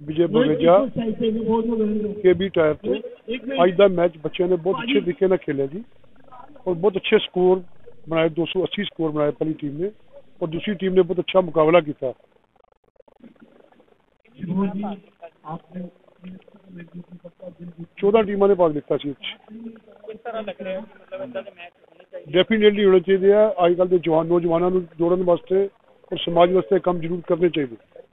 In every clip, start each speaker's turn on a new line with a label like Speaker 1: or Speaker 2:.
Speaker 1: विजय Baweja KB tyre से अज का match बच्चों ने बहुत अच्छे तरीके खेलिया जी और बहुत अच्छे स्कोर बनाए 280 स्कोर बनाए पहली टीम ने और दूसरी टीम ने बहुत अच्छा मुकाबला किया। 14 टीमों ने भाग लिता सी। डेफिनेटली होने चाहिए अजकल के जवान नौजवानों को जोड़ने वास्ते और समाज वास्ते काम जरूर करने चाहिए।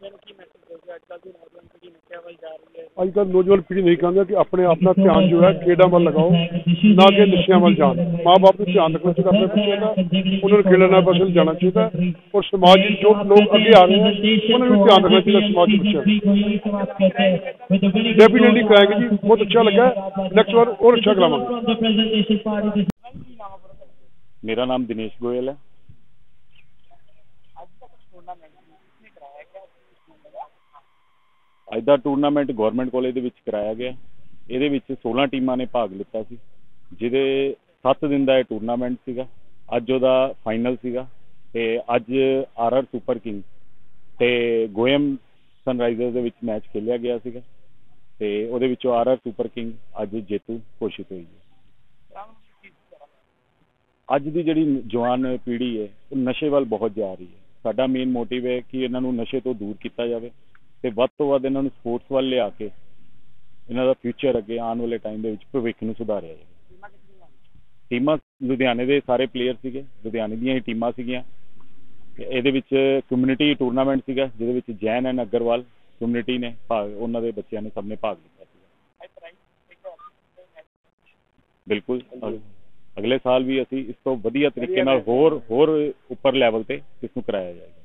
Speaker 1: अजकल नौजवान पीढ़ी नहीं कहते कि अपना ध्यान जो है खेलों वाल लगाओ ना कि नशिया वाल जान। माँ बाप को ध्यान रखना चाहिए अपने बच्चों का, उन्होंने खेलना पसंद जाना चाहिए और समाज जो लोग अगे आ रहे हैं उन्होंने भी ध्यान रखना चाहिए समाज के बच्चों। डेफिनेटली कराएंगे जी, बहुत अच्छा लगा, नेक्स्ट बार और अच्छा करावांगे।
Speaker 2: मेरा नाम दिनेश गोयल है। ਅੱਜ ਦਾ ਟੂਰਨਾਮੈਂਟ ਗਵਰਨਮੈਂਟ ਕਾਲਜ ਦੇ ਵਿੱਚ ਕਰਾਇਆ ਗਿਆ। ਇਹਦੇ ਵਿੱਚ 16 ਟੀਮਾਂ ਨੇ ਭਾਗ ਲਿੱਤਾ ਸੀ, ਜਿਹਦੇ 7 ਦਿਨ ਦਾ ਇਹ ਟੂਰਨਾਮੈਂਟ ਸੀਗਾ। ਅੱਜ ਉਹਦਾ ਫਾਈਨਲ ਸੀਗਾ ਤੇ ਅੱਜ RR ਸੁਪਰ ਕਿੰਗ ਤੇ ਗੋਇਮ ਸਨਰਾਈਜ਼ਰਸ ਦੇ ਵਿੱਚ ਮੈਚ ਖੇਲਿਆ ਗਿਆ ਸੀਗਾ ਤੇ ਉਹਦੇ ਵਿੱਚੋਂ RR ਸੁਪਰ ਕਿੰਗ ਅੱਜ ਜੇਤੂ ਘੋਸ਼ਿਤ ਹੋਈ ਹੈ। ਅੱਜ ਦੀ ਜਿਹੜੀ ਜਵਾਨ ਪੀੜ੍ਹੀ ਹੈ ਉਹ ਨਸ਼ੇ ਵੱਲ ਬਹੁਤ ਜਾ ਰਹੀ ਹੈ। ਸਾਡਾ ਮੇਨ ਮੋਟਿਵ ਹੈ ਕਿ ਇਹਨਾਂ ਨੂੰ ਨਸ਼ੇ ਤੋਂ ਦੂਰ ਕੀਤਾ ਜਾਵੇ ਤੇ ਵੱਧ ਤੋਂ ਵੱਧ ਇਹਨਾਂ ਨੂੰ ਸਪੋਰਟਸ ਵੱਲ ਲਿਆ ਕੇ ਇਹਨਾਂ ਦਾ ਫਿਊਚਰ ਅੱਗੇ ਆਉਣ ਵਾਲੇ ਟਾਈਮ ਦੇ ਵਿੱਚ ਭਵਿੱਖ ਨੂੰ ਸੁਧਾਰਿਆ ਜਾਵੇ। ਟੀਮਾਂ ਲੁਧਿਆਣੇ ਦੇ ਸਾਰੇ ਪਲੇਅਰ ਸੀਗੇ, ਲੁਧਿਆਣੇ ਦੀਆਂ ਹੀ ਟੀਮਾਂ ਸੀਗੀਆਂ। ਇਹਦੇ ਵਿੱਚ ਕਮਿਊਨਿਟੀ ਟੂਰਨਾਮੈਂਟ ਸੀਗਾ ਜਿਹਦੇ ਵਿੱਚ ਜੈਨ ਐਂਡ ਅਗਰਵਾਲ ਕਮਿਊਨਿਟੀ ਨੇ ਉਹਨਾਂ ਦੇ ਬੱਚਿਆਂ ਨੇ ਸਭ ਨੇ ਭਾਗ ਲਿੱਤਾ ਸੀਗਾ। ਬਿਲਕੁਲ ਅਗਲੇ ਸਾਲ ਵੀ ਅਸੀਂ ਇਸ ਤੋਂ ਵਧੀਆ ਤਰੀਕੇ ਨਾਲ ਹੋਰ ਉੱਪਰ ਲੈਵਲ ਤੇ ਇਸ ਨੂੰ ਕਰਾਇਆ ਜਾਏਗਾ।